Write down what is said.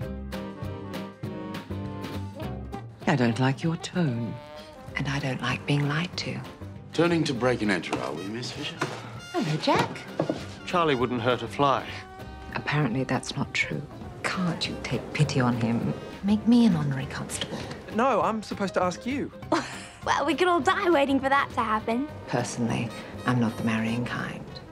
I don't like your tone. And I don't like being lied to. Turning to break and enter, are we, Miss Fisher? Hello, Jack. Charlie wouldn't hurt a fly. Apparently that's not true. Can't you take pity on him? Make me an honorary constable. No, I'm supposed to ask you. Well, we could all die waiting for that to happen. Personally, I'm not the marrying kind.